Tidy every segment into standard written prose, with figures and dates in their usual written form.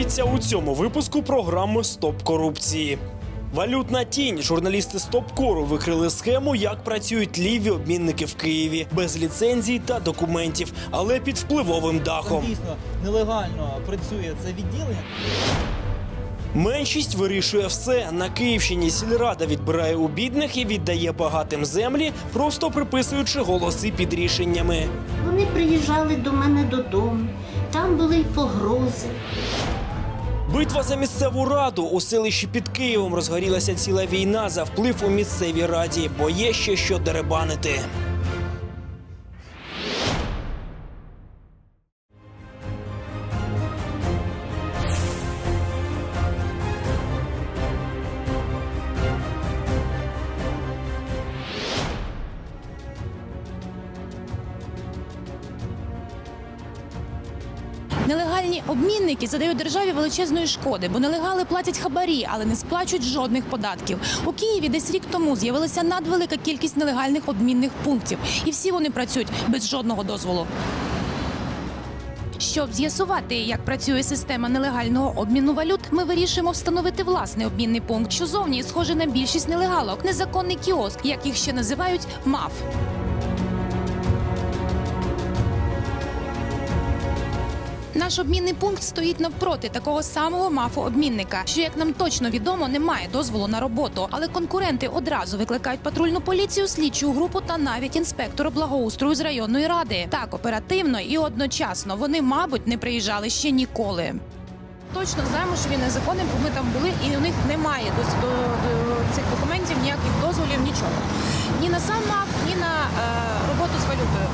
Дивіться у цьому випуску програми «Стоп корупції». Валютна тінь. Журналісти «Стоп-кору» викрили схему, як працюють ліві обмінники в Києві. Без ліцензій та документів, але під впливовим дахом. Дійсно, нелегально працює це відділення. Меншість вирішує все. На Київщині сільрада відбирає у бідних і віддає багатим землі, просто приписуючи голоси під рішеннями. Вони приїжджали до мене додому, там були й погрози. Битва за місцеву раду. У селищі під Києвом розгорілася ціла війна за вплив у місцевій раді, бо є ще що деребанити. Нелегальні обмінники задають державі величезної шкоди, бо нелегали платять хабарі, але не сплачують жодних податків. У Києві десь рік тому з'явилася надвелика кількість нелегальних обмінних пунктів. І всі вони працюють без жодного дозволу. Щоб з'ясувати, як працює система нелегального обміну валют, ми вирішуємо встановити власний обмінний пункт, що зовні схоже на більшість нелегалок – незаконний кіоск, як їх ще називають – МАФ. Наш обмінний пункт стоїть навпроти такого самого МАФу-обмінника, що, як нам точно відомо, не має дозволу на роботу. Але конкуренти одразу викликають патрульну поліцію, слідчу групу та навіть інспектора благоустрою з районної ради. Так оперативно і одночасно вони, мабуть, не приїжджали ще ніколи. Точно знаємо, що він незаконний, бо ми там були, і у них немає до цих документів ніяких дозволів, нічого. Ні на сам МАФ, ні на роботу з валютою.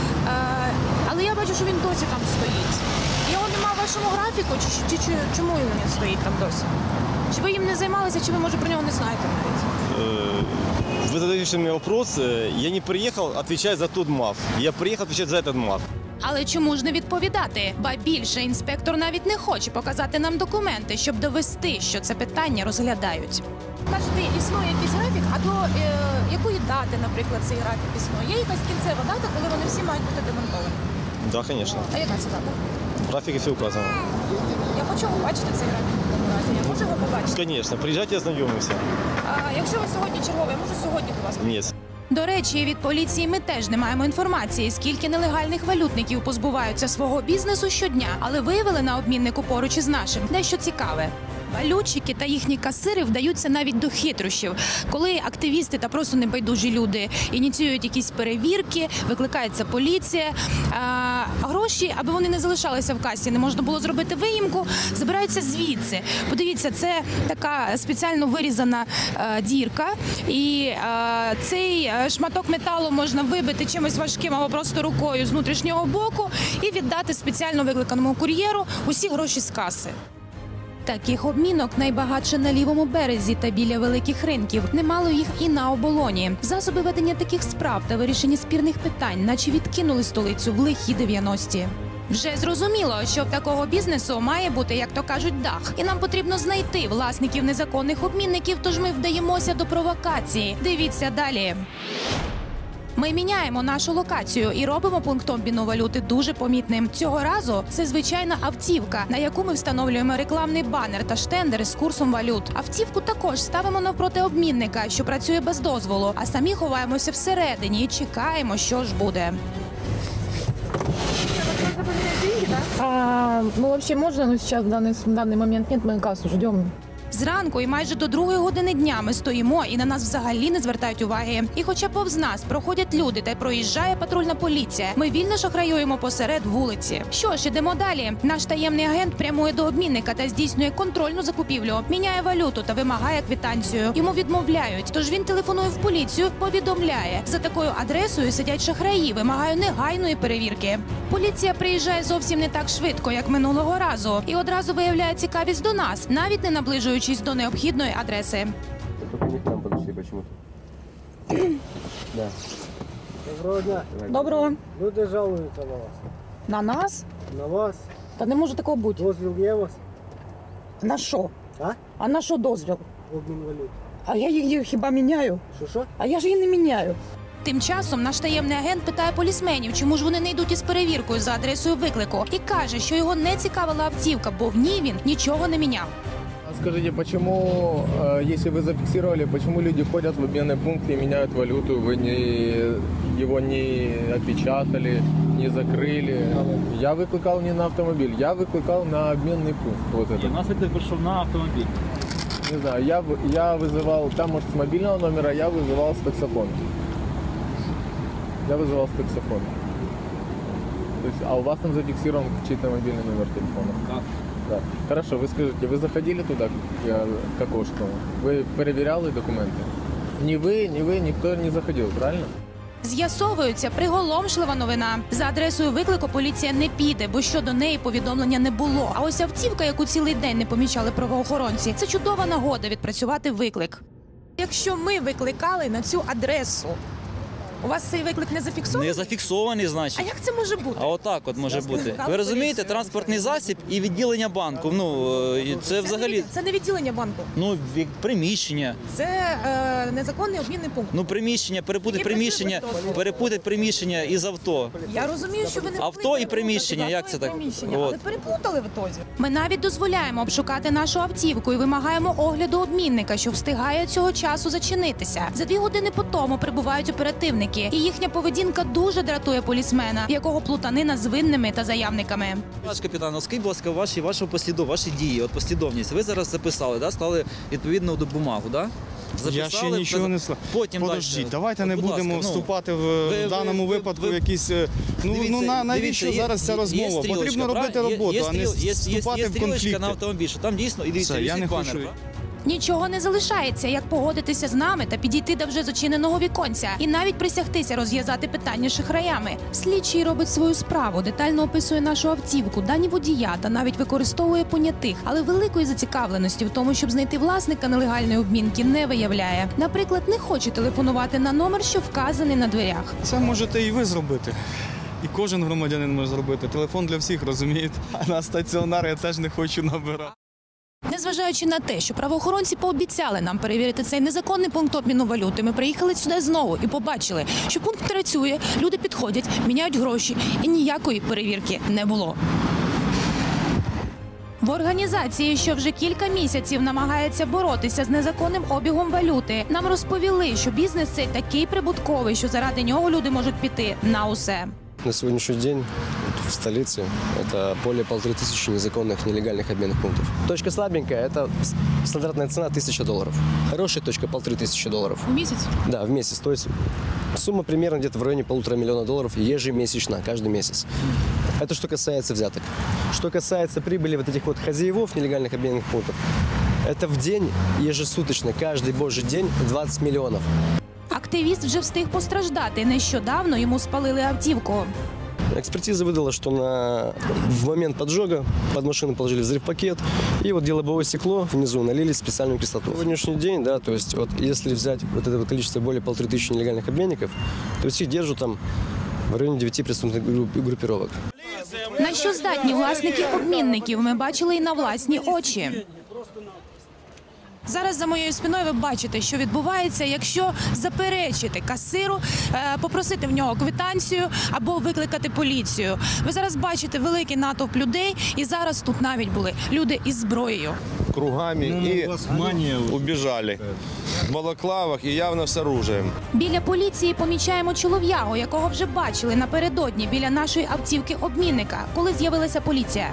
Але я бачу, що він досі там стоїть. Його немає в вашому графіку, чи чому він стоїть там досі? Чи ви їм не займалися, чи ви, може, про нього не знаєте навіть? Вы задаете мне вопрос. Я не приехал отвечать за тот МАФ. Я приехал отвечать за этот МАФ. Але чому ж не відповідати? Ба більше, інспектор навіть не хоче показати нам документи, щоб довести, що це питання розглядають. Кажете, існує якийсь графік, а до якої дати, наприклад, цей графік існує? Є якась кінцева дата, коли вони всі мають бути демонтовані? Да, конечно. А яка це дата? В графике все указано. Я хочу побачити цей графік в такому разі. Я можу його побачити? Конечно. Приезжайте, ознайомимся. А якщо ви сьогодні черговий, я можу сьогодні до вас? Нет. До речі, від поліції ми теж не маємо інформації, скільки нелегальних валютників позбуваються свого бізнесу щодня, але виявили на обміннику поруч із нашим дещо цікаве. Валютчики та їхні касири вдаються навіть до хитрощів. Коли активісти та просто небайдужі люди ініціюють якісь перевірки, викликається поліція, гроші, аби вони не залишалися в касі, не можна було зробити виїмку, забираються звідси. Подивіться, це така спеціально вирізана дірка, і цей шматок металу можна вибити чимось важким або просто рукою з внутрішнього боку і віддати спеціально викликаному кур'єру усі гроші з каси. Таких обмінок найбагатше на лівому березі та біля великих ринків. Немало їх і на оболоні. Засоби ведення таких справ та вирішення спірних питань наче відкинули столицю в лихі 90-ті. Вже зрозуміло, що в такого бізнесу має бути, як то кажуть, дах. І нам потрібно знайти власників незаконних обмінників, тож ми вдаємося до провокації. Дивіться далі. Ми міняємо нашу локацію і робимо пункт обміну валюти дуже помітним. Цього разу це звичайна автівка, на яку ми встановлюємо рекламний банер та штендер з курсом валют. Автівку також ставимо навпроти обмінника, що працює без дозволу, а самі ховаємося всередині і чекаємо, що ж буде. Вообще можно, но сейчас в данный момент нет, мы кассу ждем. Зранку і майже до 2-ї години дня ми стоїмо і на нас взагалі не звертають уваги. І хоча повз нас проходять люди та проїжджає патрульна поліція, ми вільно шахраюємо посеред вулиці. Що ж, ідемо далі. Наш таємний агент прямує до обмінника та здійснює контрольну закупівлю, міняє валюту та вимагає квитанцію. Йому відмовляють, тож він телефонує в поліцію, повідомляє. За такою адресою сидять шахраї, вимагає негайної перевірки. Поліція приїжджає зовсім не так швидко, як минулого разу, і одразу виявляє цікавість до нас, навіть не наближуючись до необхідної адреси. Доброго дня. Доброго. Люди жалуються на вас. На нас? На вас. Та не може такого бути. Дозвіл є у вас? На що? А? А на що дозвіл? Обмін валют. А я її хіба міняю? Що? А я ж її не міняю. Тим часом наш таємний агент питає полісменів, чому ж вони не йдуть із перевіркою за адресою виклику. І каже, що його не цікавила автівка, бо в ній він нічого не міняв. Скажите, почему, если вы зафиксировали, почему люди ходят в обменный пункт и меняют валюту, вы его не опечатали, не закрыли? Я выкликал не на автомобиль, я выкликал на обменный пункт. Вот это. У нас виклик прийшов на автомобіль. Не знаю, я вызывал, там может с мобильного номера, я вызывал с таксофона. Я вызывал с таксофона. То есть, а у вас там зафиксирован чей-то мобильный номер телефона? Так. Да. Хорошо, вы скажите, вы заходили туда к окошку? Вы проверяли документы? Ни вы, никто не заходил, правильно? З'ясовується приголомшлива новина. За адресою виклику поліція не піде, бо щодо неї повідомлення не було. А ось автівка, яку цілий день не помічали правоохоронці, це чудова нагода відпрацювати виклик. Якщо ми викликали на цю адресу, у вас цей виклик не зафіксований? Не зафіксований, значить. А як це може бути? А отак от може бути. викликали Ви розумієте, поліцію. транспортний засіб і відділення банку. Ну, і це взагалі, Це не відділення банку. ну, приміщення. Це незаконний обмінний пункт. Ну, приміщення, перепутать приміщення із авто. Я розумію, що ви не Авто могли і приміщення, як це так? приміщення, От. але переплутали в ітозі. Ми навіть дозволяємо обшукати нашу автівку і вимагаємо огляду обмінника, що встигає цього часу зачинитися. За 2 години по тому прибувають оперативники, і їхня поведінка дуже дратує полісмена, в якого плутанина з винними та заявниками. Ваш капітан, скажіть, будь ласка, ваші дії, от послідовність. Ви зараз записали, да? Склали відповідну бумагу, да? Я ще нічого не сказав. Потім подождіть, дальше. давайте не Будь ласка, будемо ну, вступати в даному випадку якісь. Навіщо зараз ця розмова? Потрібно робити роботу, а не вступати в конфлікти. На автомобіль, що там дійсно, і дивіться, Все, я не банер, хочу. да? Нічого не залишається, як погодитися з нами та підійти до вже зачиненого віконця і навіть присягтися розв'язати питання з шахраями. Слідчий робить свою справу, детально описує нашу автівку, дані водія та навіть використовує понятих, але великої зацікавленості в тому, щоб знайти власника нелегальної обмінки, не виявляє. Наприклад, не хоче телефонувати на номер, що вказаний на дверях. Це можете і ви зробити. І кожен громадянин може зробити. Телефон для всіх, розумієте? А на стаціонар я теж не хочу набирати. Незважаючи на те, що правоохоронці пообіцяли нам перевірити цей незаконний пункт обміну валюти, ми приїхали сюди знову і побачили, що пункт працює, люди підходять, міняють гроші і ніякої перевірки не було. В організації, що вже кілька місяців намагається боротися з незаконним обігом валюти, нам розповіли, що бізнес цей такий прибутковий, що заради нього люди можуть піти на усе. На сегодняшний день в столице это более 1500 незаконных, нелегальных обменных пунктов. Точка слабенькая – это стандартная цена $1000. Хорошая точка – $1500. В місяць? Да, в месяц. То есть сумма примерно где-то в районе $1,5 миллиона ежемесячно, каждый месяц. Это что касается взяток. Что касается прибыли вот этих вот хозяевов нелегальных обменных пунктов, это в день ежесуточно, каждый божий день 20 миллионов. Активіст вже встиг постраждати. Нещодавно йому спалили автівку. Экспертиза выдала, что в момент поджога под машину положили взрыв-пакет, и вот лобовое стекло внизу налили специальную кислоту. На сегодняшний день, да, то есть вот если взять вот это вот количество более 1500 нелегальных обменников, то есть их держат там в районе 9 преступных группировок. На що здатні власники обмінників, ми бачили і на власні очі. Зараз за моєю спиною ви бачите, що відбувається, якщо заперечити касиру, попросити в нього квитанцію або викликати поліцію. Ви зараз бачите великий натовп людей, і зараз тут навіть були люди із зброєю. Кругами и убежали в балаклавах и явно с оружием. Біля поліції помічаємо чолов'ягу, якого вже бачили напередодні біля нашої автівки обмінника, коли з'явилася поліція.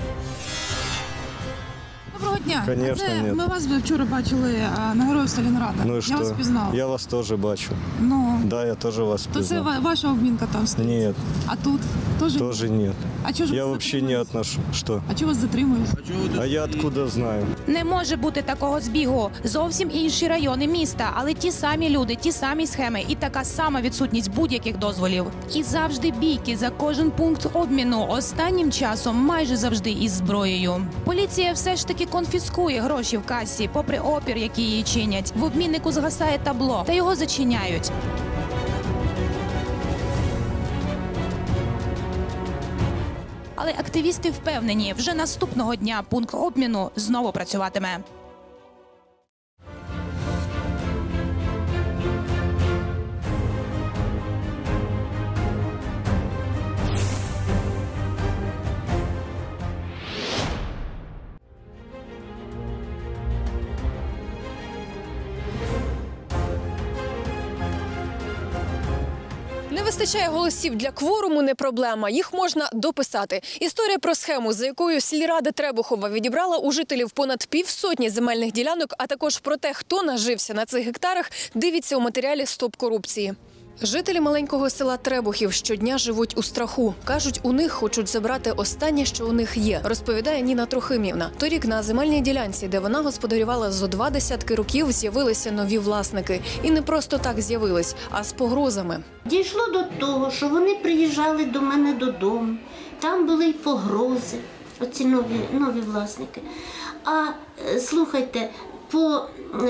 Доброго дня. Конечно, нет. Ми вас вчора бачили на Героїв Сталінграда. Ну и Я вас что? пізнала. Я вас тоже бачу. Ну, Да, я тоже вас то це признал. ваша обмінка там стоїть. Нет, А тут теж? тоже нет. А чого ж Я вас вообще не затримують? отношу. Что? А чого вас затримують? А я откуда знаю? Не може бути такого збігу. Зовсім інші райони міста, але ті самі люди, ті самі схеми і така сама відсутність будь-яких дозволів. І завжди бійки за кожен пункт обміну. Останнім часом майже завжди із зброєю. Поліція все ж таки конфіскує гроші в касі, попри опір, який її чинять. В обміннику згасає табло, та його зачиняють. Але активісти впевнені, вже наступного дня пункт обміну знову працюватиме. вистачає голосів для кворуму – не проблема. Їх можна дописати. Історія про схему, за якою сільрада Требухова відібрала у жителів понад півсотні земельних ділянок, а також про те, хто нажився на цих гектарах, дивіться у матеріалі «Стоп корупції». Жителі маленького села Требухів щодня живуть у страху. Кажуть, у них хочуть забрати останнє, що у них є, розповідає Ніна Трохимівна. Торік на земельній ділянці, де вона господарювала зо 20 років, з'явилися нові власники. І не просто так з'явились, а з погрозами. Дійшло до того, що вони приїжджали до мене додому. Там були й погрози, оці нові власники. А слухайте, по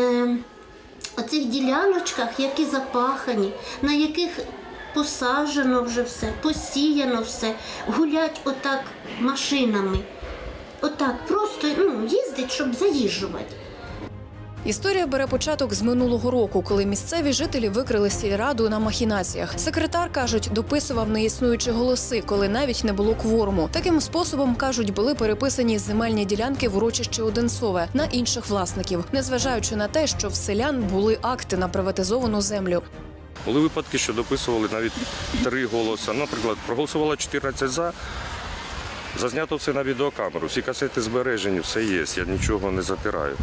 оцих діляночках, які запахані, на яких посаджено вже все, посіяно все, гулять отак машинами. Отак просто їздять, щоб заїжджувати. Історія бере початок з минулого року, коли місцеві жителі викрили сільраду на махінаціях. Секретар, кажуть, дописував неіснуючі голоси, коли навіть не було кворуму. Таким способом, кажуть, були переписані земельні ділянки в урочищі Одинцове на інших власників, незважаючи на те, що в селян були акти на приватизовану землю. Були випадки, що дописували навіть 3 голоси. Наприклад, проголосувало 14 «за», зазнято все на відеокамеру, всі касети збережені, все є, я нічого не затираю.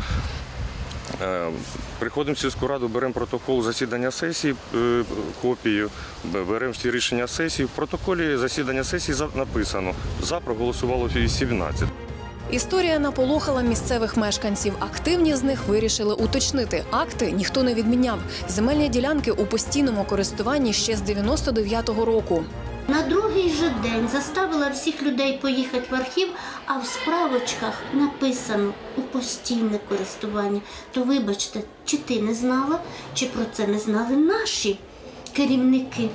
Приходимо в сільську раду, беремо протокол засідання сесії, копію, беремо всі рішення сесії. В протоколі засідання сесії написано «за» проголосувало 18. Історія наполохала місцевих мешканців. Активні з них вирішили уточнити. Акти ніхто не відміняв. Земельні ділянки у постійному користуванні ще з 99-го року. На другий же день заставила всіх людей поїхати в архів, а в справочках написано «у постійне користування». То вибачте, чи ти не знала, чи про це не знали наші керівники?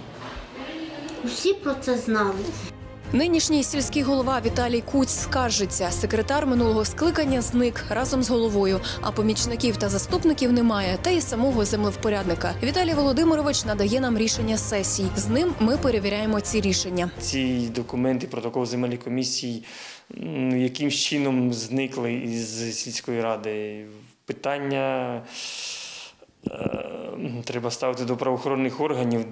Усі про це знали. Нинішній сільський голова Віталій Куць скаржиться. Секретар минулого скликання зник разом з головою, а помічників та заступників немає, та й самого землевпорядника. Віталій Володимирович надає нам рішення сесій. З ним ми перевіряємо ці рішення. Ці документи, протокол земельної комісії, якимсь чином зникли із сільської ради. Питання треба ставити до правоохоронних органів,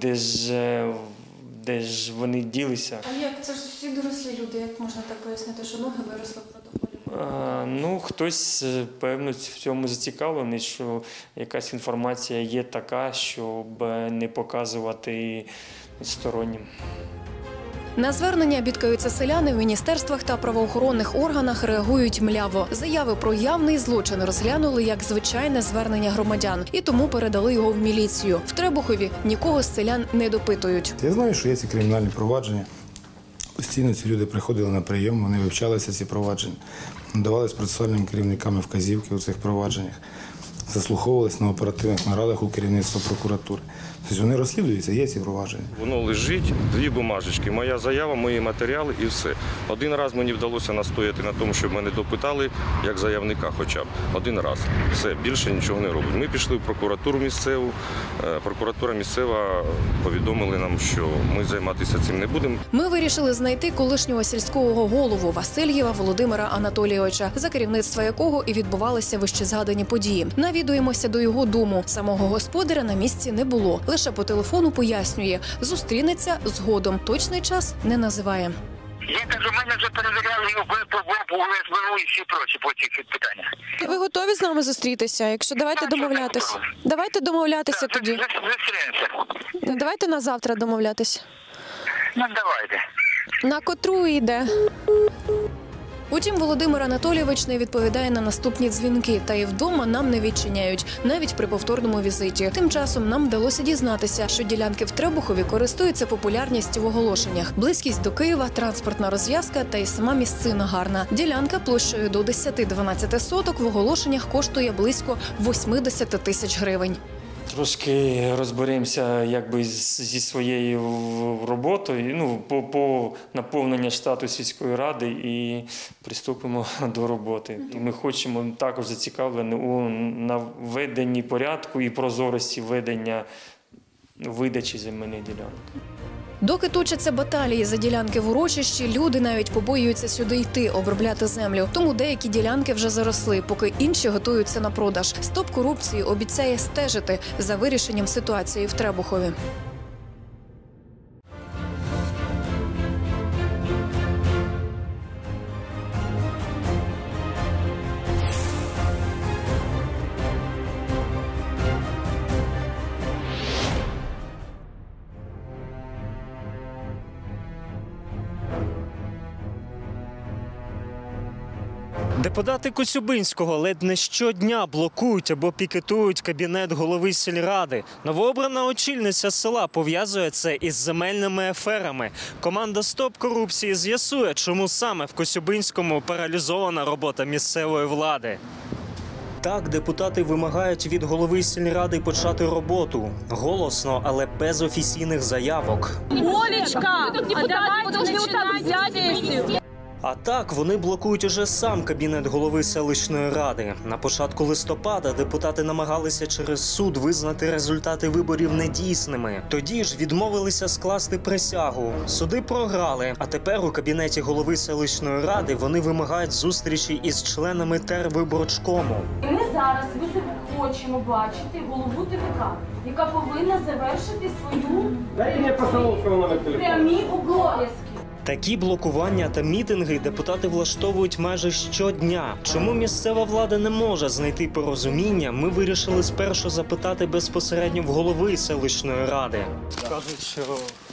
де ж вони ділися. А як? Це ж всі дорослі люди, як можна так пояснити, що ноги виросли в протоколі? Хтось, певно, в цьому зацікавлений, що якась інформація є така, щоб не показувати стороннім. На звернення бідкаються селяни в міністерствах та правоохоронних органах реагують мляво. Заяви про явний злочин розглянули як звичайне звернення громадян і тому передали його в міліцію. В Требухові нікого з селян не допитують. Я знаю, що є ці кримінальні провадження. Постійно ці люди приходили на прийом, вони вивчалися ці провадження, надавались процесуальним керівниками вказівки у цих провадженнях, заслуховувались на оперативних нарадах у керівництва прокуратури. Тобто вони розслідуються, є ці провадження. Воно лежить, 2 бумажечки, моя заява, мої матеріали і все. Один раз мені вдалося настояти на тому, щоб мене допитали, як заявника хоча б. Один раз. Все, більше нічого не робить. Ми пішли в прокуратуру місцеву. Прокуратура місцева повідомили нам, що ми займатися цим не будемо. Ми вирішили знайти колишнього сільського голову Васильєва Володимира Анатолійовича, за керівництва якого і відбувалися вищезгадані події. Навідуємося до його дому. Самого господаря на місці не було. Лише по телефону пояснює, зустрінеться згодом. Точний час не називає. Я кажу, мене вже перевіряли у СБУ і всі прочі по цих питаннях. Ви готові з нами зустрітися? Якщо давайте домовлятися. Давайте домовлятися тоді. Зустрінемося. Давайте на завтра домовлятися. Ну, давайте. На котру йде? Утім, Володимир Анатолійович не відповідає на наступні дзвінки, та і вдома нам не відчиняють, навіть при повторному візиті. Тим часом нам вдалося дізнатися, що ділянки в Требухові користуються популярністю в оголошеннях. Близькість до Києва, транспортна розв'язка та й сама місцина гарна. Ділянка площею до 10-12 соток в оголошеннях коштує близько 80 тисяч гривень. Трошки розберемося зі своєю роботою, по наповненню штату сільської ради і приступимо до роботи. Ми хочемо також зацікавлені у наведенні порядку і прозорості ведення видачі земельних ділянок. Доки точаться баталії за ділянки в урочищі, люди навіть побоюються сюди йти, обробляти землю. Тому деякі ділянки вже заросли, поки інші готуються на продаж. Стоп корупції обіцяє стежити за вирішенням ситуації в Требухові. Депутати Коцюбинського ледь не щодня блокують або пікетують кабінет голови сільради. Новообрана очільниця села пов'язує це із земельними аферами. Команда «Стоп корупції» з'ясує, чому саме в Коцюбинському паралізована робота місцевої влади. Так, депутати вимагають від голови сільради почати роботу. Голосно, але без офіційних заявок. Олечка, а давайте починати сесію. А так, вони блокують уже сам кабінет голови селищної ради. На початку листопада депутати намагалися через суд визнати результати виборів недійсними. Тоді ж відмовилися скласти присягу. Суди програли, а тепер у кабінеті голови селищної ради вони вимагають зустрічі із членами тервиборчкому. Ми зараз хочемо бачити голову ТВК, яка повинна завершити свою прямі обов'язки. Такі блокування та мітинги депутати влаштовують майже щодня. Чому місцева влада не може знайти порозуміння, ми вирішили спершу запитати безпосередньо в голови селищної ради. Кажуть, що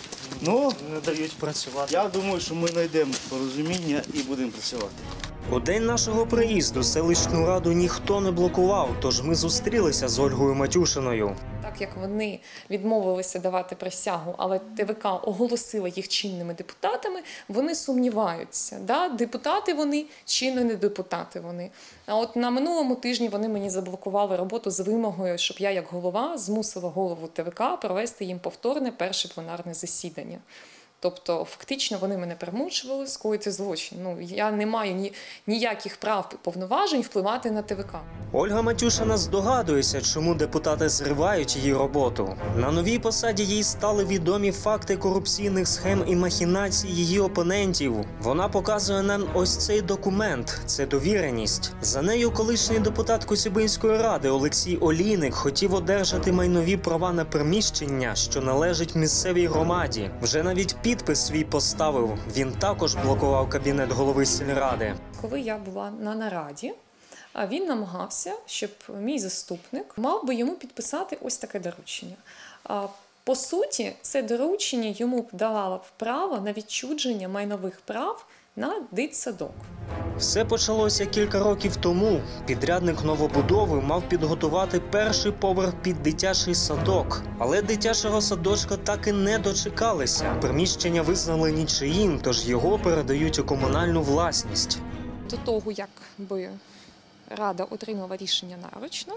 не дають працювати. Я думаю, що ми знайдемо порозуміння і будемо працювати. У день нашого приїзду селищну раду ніхто не блокував, тож ми зустрілися з Ольгою Матюшиною. Так як вони відмовилися давати присягу, але ТВК оголосила їх чинними депутатами, вони сумніваються. Да? Депутати вони чи не депутати вони. А от на минулому тижні вони мені заблокували роботу з вимогою, щоб я як голова змусила голову ТВК провести їм повторне перше пленарне засідання. Тобто, фактично, вони мене примушували скоїти злочин. Я не маю ніяких прав повноважень впливати на ТВК. Ольга Матюшина здогадується, чому депутати зривають її роботу. На новій посаді їй стали відомі факти корупційних схем і махінацій її опонентів. Вона показує нам ось цей документ – це довіреність. За нею колишній депутат Коцюбинської ради Олексій Олійник хотів одержати майнові права на приміщення, що належить місцевій громаді. Вже навіть підпис свій поставив. Він також блокував кабінет голови сільради. Коли я була на нараді, він намагався, щоб мій заступник мав би йому підписати ось таке доручення. По суті, це доручення йому давало право на відчуження майнових прав на дитсадок. Все почалося кілька років тому. Підрядник новобудови мав підготувати перший поверх під дитячий садок. Але дитячого садочка так і не дочекалися. Приміщення визнали нічиїм, тож його передають у комунальну власність. До того, як би Рада отримала рішення нарочно,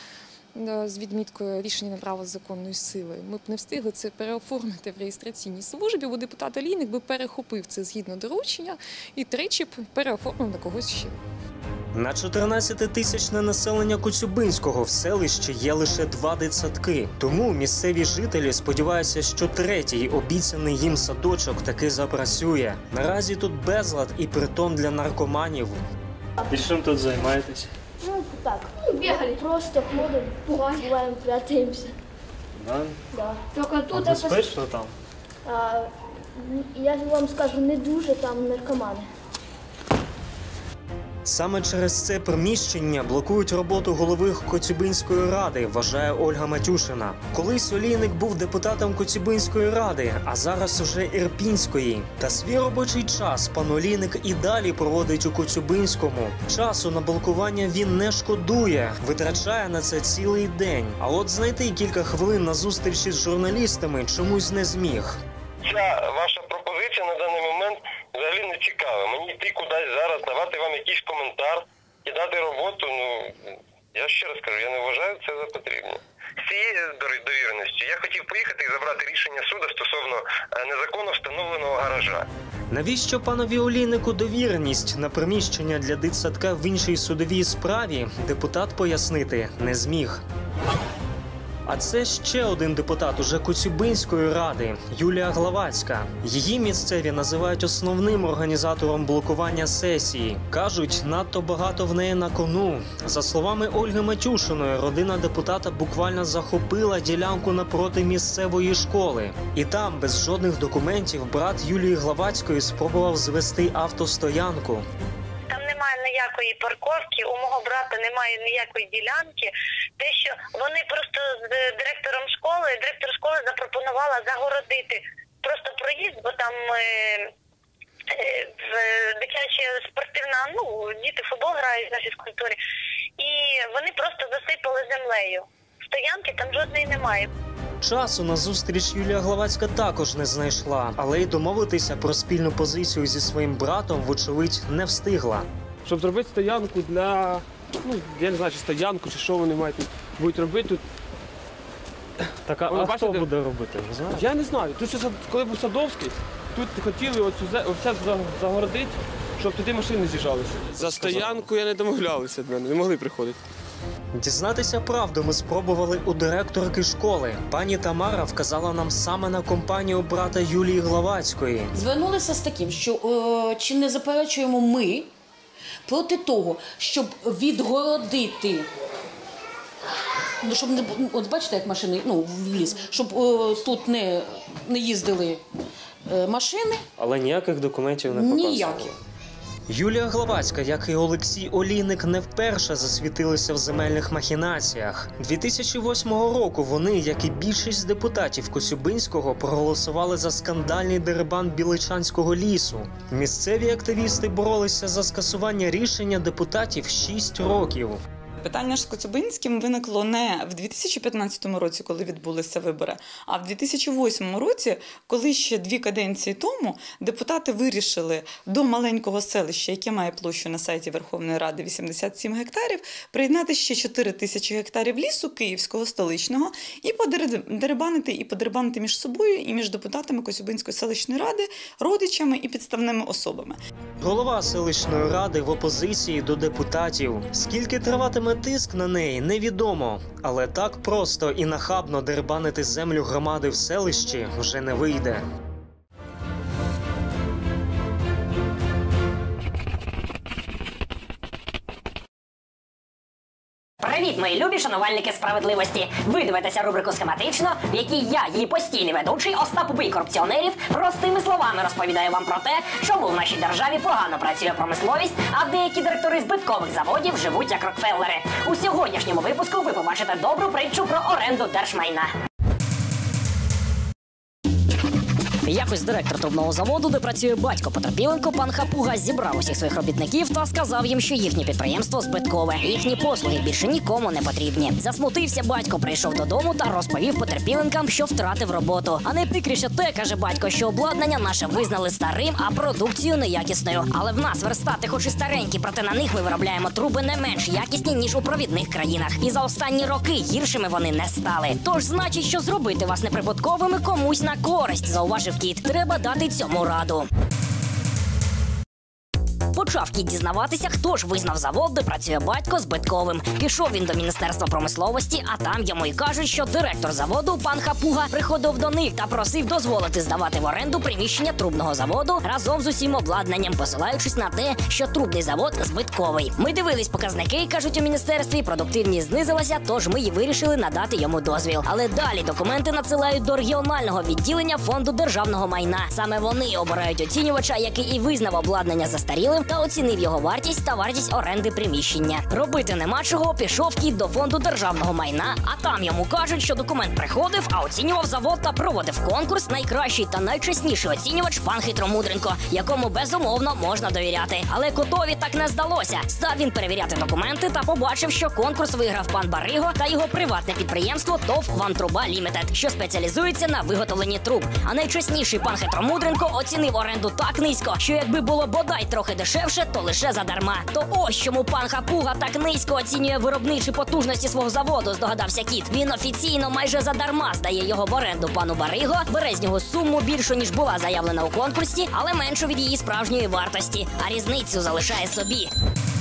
з відміткою рішення набрало законної сили, ми б не встигли це переоформити в реєстраційній службі, бо депутат Олійник би перехопив це згідно доручення і тричі б переоформив на когось ще. На 14-тисячне населення Коцюбинського в селищі є лише 2 дитсадки. Тому місцеві жителі сподіваються, що третій обіцяний їм садочок таки запрацює. Наразі тут безлад і притон для наркоманів. І чим тут займаєтесь? Так, бегали. Просто ходим, бываем, прятаемся. Да? Да. Только тут... безпечно там? Я вам скажу, не дуже там наркомани. Саме через це приміщення блокують роботу голови Коцюбинської ради, вважає Ольга Матюшина. Колись Олійник був депутатом Коцюбинської ради, а зараз уже Ірпінської. Та свій робочий час пан Олійник і далі проводить у Коцюбинському. Часу на блокування він не шкодує, витрачає на це цілий день. А от знайти кілька хвилин на зустрічі з журналістами чомусь не зміг. Ця ваша пропозиція на даний момент взагалі не цікава. Мені йти кудись зараз, давати вам якийсь коментар, кидати роботу, я ще раз кажу, я не вважаю це за потрібне. З цією довіреністю я хотів поїхати і забрати рішення суду стосовно незаконно встановленого гаража. Навіщо панові Олійнику довіреність на приміщення для дитсадка в іншій судовій справі, депутат пояснити не зміг. А це ще один депутат уже Коцюбинської ради – Юлія Главацька. Її місцеві називають основним організатором блокування сесії. Кажуть, надто багато в неї на кону. За словами Ольги Матюшиної, родина депутата буквально захопила ділянку напроти місцевої школи. І там, без жодних документів, брат Юлії Главацької спробував звести автостоянку. Немає ніякої парковки, у мого брата немає ніякої ділянки. Те, що вони просто з директором школи, директор школи запропонувала загородити просто проїзд, бо там дитяча спортивна, діти в футбол грають на фізкультурі, і вони просто засипали землею. Стоянки там жодної немає. Часу на зустріч Юлія Главацька також не знайшла, але й домовитися про спільну позицію зі своїм братом, вочевидь, не встигла. Щоб зробити стоянку для, я не знаю, чи стоянку, чи що вони будуть робити тут. Так, а хто буде робити, ви знаєте? Я не знаю. Тут, коли був Садовський, тут хотіли все загородити, щоб туди машини з'їжджалися. За стоянку я не домовлялися від мене, не могли приходити. Дізнатися правду ми спробували у директорки школи. Пані Тамара вказала нам саме на компанію брата Юлії Главацької. Звернулися з таким, що чи не заперечуємо ми проти того, щоб відгородити, щоб не, от бачите, як машини, в ліс, щоб тут не їздили машини. Але ніяких документів не показували? Ніяких. Юлія Главацька, як і Олексій Олійник, не вперше засвітилися в земельних махінаціях. 2008 року вони, як і більшість депутатів Коцюбинського, проголосували за скандальний дерибан Біличанського лісу. Місцеві активісти боролися за скасування рішення депутатів 6 років. Питання ж з Коцюбинським виникло не в 2015 році, коли відбулися вибори, а в 2008 році, коли ще 2 каденції тому депутати вирішили до маленького селища, яке має площу на сайті Верховної Ради 87 гектарів, приєднати ще 4 тисячі гектарів лісу київського, столичного, і подерибанити між собою і між депутатами Коцюбинської селищної ради, родичами і підставними особами. Голова селищної ради в опозиції до депутатів. Скільки триватиме тиск на неї, невідомо. Але так просто і нахабно дерибанити землю громади в селищі вже не вийде. Привіт, мої любі шанувальники справедливості! Ви дивитеся рубрику «Схематично», в якій я, її постійний ведучий Остап Бий корупціонерів, простими словами розповідаю вам про те, чому в нашій державі погано працює промисловість, а деякі директори збиткових заводів живуть як Рокфеллери. У сьогоднішньому випуску ви побачите добру притчу про оренду держмайна. Якось директор трубного заводу, де працює батько потерпіленко, пан Хапуга, зібрав усіх своїх робітників та сказав їм, що їхнє підприємство збиткове. Їхні послуги більше нікому не потрібні. Засмутився батько, прийшов додому та розповів потерпіленкам, що втратив роботу. А найприкріше те, каже батько, що обладнання наше визнали старим, а продукцію неякісною. Але в нас верстати хоч і старенькі, проте на них ми виробляємо труби не менш якісні, ніж у провідних країнах. І за останні роки гіршими вони не стали. Тож, значить, що зробити вас неприбутковими комусь на користь, зауважив кіт. Треба дати цьому раду. Почав кіт дізнаватися, хто ж визнав завод, де працює батько, збитковим. Пішов він до Міністерства промисловості, а там йому й кажуть, що директор заводу, пан Хапуга, приходив до них та просив дозволити здавати в оренду приміщення трубного заводу разом з усім обладнанням, посилаючись на те, що трубний завод збитковий. Ми дивились показники, кажуть у міністерстві, продуктивність знизилася, тож ми й вирішили надати йому дозвіл. Але далі документи надсилають до регіонального відділення Фонду державного майна. Саме вони обирають оцінювача, який і визнав обладнання застарілим та оцінив його вартість та вартість оренди приміщення. Робити нема чого, пішов кіт до Фонду державного майна, а там йому кажуть, що документ приходив, а оцінював завод та проводив конкурс найкращий та найчесніший оцінювач пан Хитромудренко, якому безумовно можна довіряти. Але котові так не здалося. Став він перевіряти документи та побачив, що конкурс виграв пан Бариго та його приватне підприємство ТОВ «Вантруба Лімітед», що спеціалізується на виготовленні труб. А найчесніший пан Хитромудренко оцінив оренду так низько, що якби було бодай трохи дешевше, то лише задарма. То ось чому пан Хапуга так низько оцінює виробничі потужності свого заводу, здогадався кіт. Він офіційно майже задарма здає його в оренду пану Бариго, бере з нього суму більшу, ніж була заявлена у конкурсі, але меншу від її справжньої вартості, а різницю залишає собі.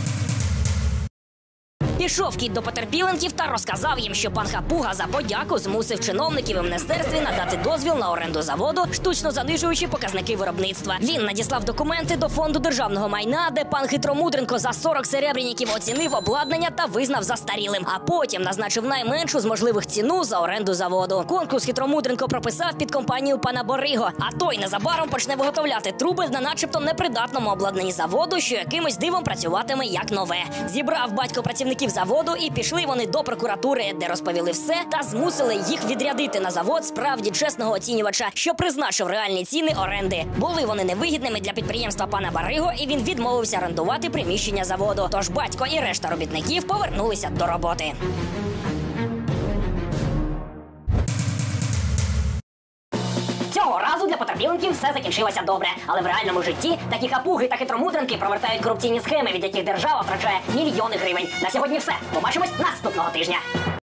Пішов кіт до потерпіленків та розказав їм, що пан Хапуга за подяку змусив чиновників у міністерстві надати дозвіл на оренду заводу, штучно занижуючи показники виробництва. Він надіслав документи до Фонду державного майна, де пан Хитромудренко за 40 серебряніків оцінив обладнання та визнав застарілим, а потім назначив найменшу з можливих ціну за оренду заводу. Конкурс Хитромудренко прописав під компанію пана Бориго, а той незабаром почне виготовляти труби на начебто непридатному обладнанні заводу, що якимось дивом працюватиме як нове. Зібрав батько працівників робітників заводу, і пішли вони до прокуратури, де розповіли все та змусили їх відрядити на завод справді чесного оцінювача, що призначив реальні ціни оренди. Були вони невигідними для підприємства пана Бариго, і він відмовився орендувати приміщення заводу. Тож батько і решта робітників повернулися до роботи. Цього разу для потерпіленків все закінчилося добре. Але в реальному житті такі хапуги та хитромудренки провертають корупційні схеми, від яких держава втрачає мільйони гривень. На сьогодні все. Побачимось наступного тижня.